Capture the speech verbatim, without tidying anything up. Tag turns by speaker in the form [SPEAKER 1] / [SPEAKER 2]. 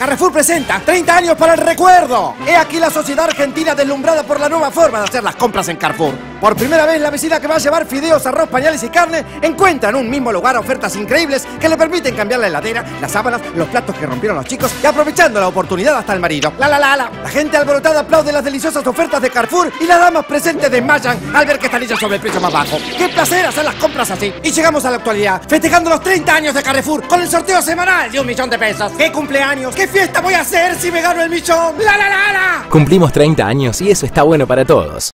[SPEAKER 1] Carrefour presenta treinta años para el recuerdo. He aquí la sociedad argentina deslumbrada por la nueva forma de hacer las compras en Carrefour. Por primera vez la vecina que va a llevar fideos, arroz, pañales y carne encuentra en un mismo lugar ofertas increíbles que le permiten cambiar la heladera, las sábanas, los platos que rompieron los chicos y aprovechando la oportunidad hasta el marido. La la la la. La gente alborotada aplaude las deliciosas ofertas de Carrefour y las damas presentes desmayan al ver que están ellas sobre el precio más bajo. ¡Qué placer hacer las compras así! Y llegamos a la actualidad, festejando los treinta años de Carrefour con el sorteo semanal de un millón de pesos. ¡Qué cumpleaños! ¿Qué fiesta voy a hacer si me gano el millón? ¡La la la la!
[SPEAKER 2] Cumplimos treinta años y eso está bueno para todos.